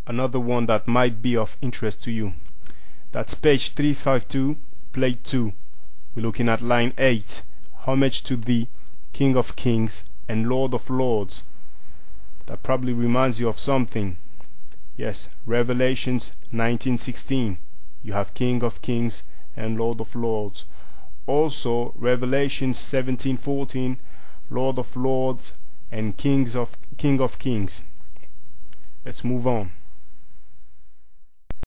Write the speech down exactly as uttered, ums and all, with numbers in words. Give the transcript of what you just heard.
another one that might be of interest to you. That's page three fifty-two, plate two. We're looking at line eight. Homage to the King of Kings and Lord of Lords. That probably reminds you of something. Yes, Revelations nineteen sixteen. You have King of Kings and Lord of Lords. Also Revelations seventeen fourteen, Lord of Lords and Kings of King of Kings. Let's move on.